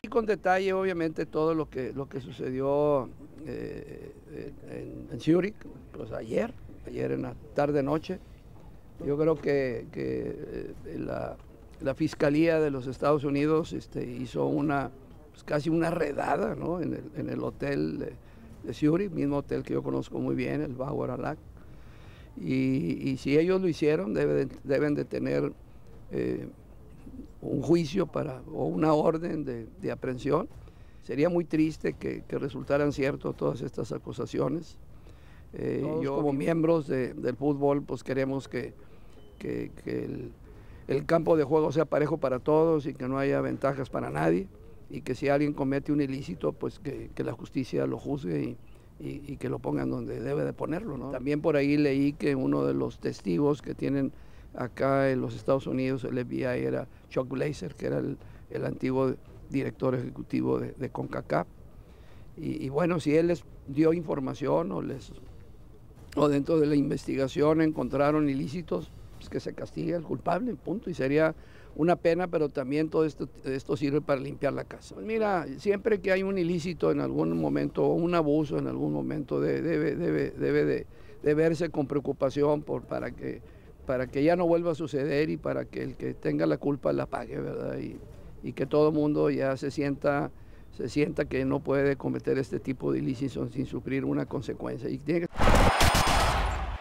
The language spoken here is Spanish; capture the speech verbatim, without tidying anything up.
Y con detalle, obviamente, todo lo que, lo que sucedió eh, en, en Zúrich, pues ayer, ayer en la tarde-noche. Yo creo que, que eh, la, la Fiscalía de los Estados Unidos este, hizo una, pues casi una redada, ¿no?, en, el, en el hotel de, de Zúrich, mismo hotel que yo conozco muy bien, el Bauer Alac. Y, y si ellos lo hicieron, deben de, deben de tener eh, un juicio para, o una orden de, de aprehensión. Sería muy triste que, que resultaran ciertas todas estas acusaciones. Eh, yo como miembros de, del fútbol pues queremos que, que, que el, el campo de juego sea parejo para todos y que no haya ventajas para nadie, y que si alguien comete un ilícito pues que, que la justicia lo juzgue y, y, y que lo pongan donde debe de ponerlo, ¿no? También por ahí leí que uno de los testigos que tienen acá en los Estados Unidos, el F B I, era Chuck Blazer, que era el, el antiguo director ejecutivo de, de CONCACAF. Y, y bueno, si él les dio información o les o dentro de la investigación encontraron ilícitos, pues que se castigue al culpable, punto. Y sería una pena, pero también todo esto, esto sirve para limpiar la casa. Pues mira, siempre que hay un ilícito en algún momento o un abuso en algún momento, debe, debe, debe, debe de, de verse con preocupación por, para, que, para que ya no vuelva a suceder y para que el que tenga la culpa la pague, ¿verdad? Y, y que todo el mundo ya se sienta, se sienta que no puede cometer este tipo de ilícitos sin sufrir una consecuencia. Y tiene que